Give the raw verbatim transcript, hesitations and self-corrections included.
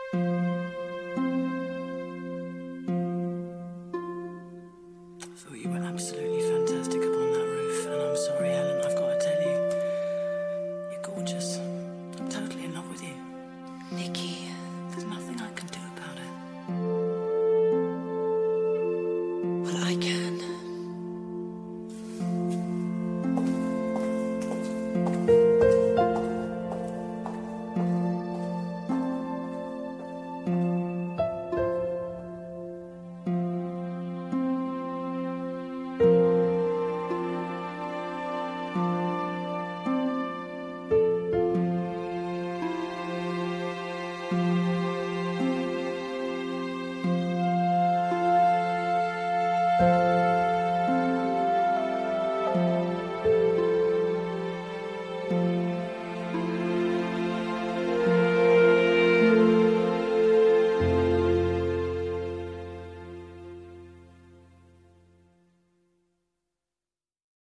thought you were absolutely fantastic up on that roof, and I'm sorry, Helen, I've got to tell you, you're gorgeous. I'm totally in love with you. Nikki. There's nothing I can do about it. Well, I can.